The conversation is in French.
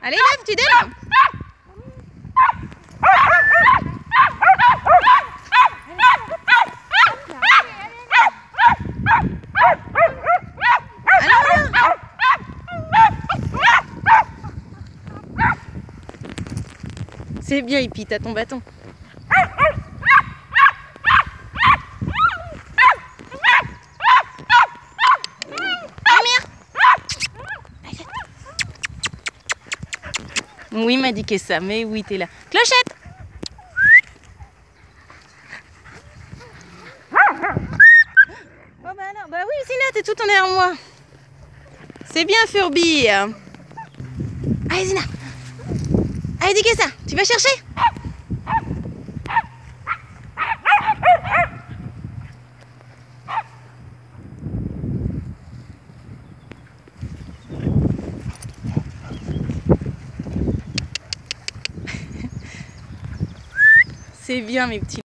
Allez, lève, tu donnes. C'est bien, Hippie, t'as ton bâton. Oui, m'a dit que ça, mais oui, t'es là. Clochette! Oh bah non, bah oui, Zina, t'es tout en derrière moi. C'est bien, Furby. Allez, Zina. Allez, dis que ça, tu vas chercher? C'est bien, mes petits.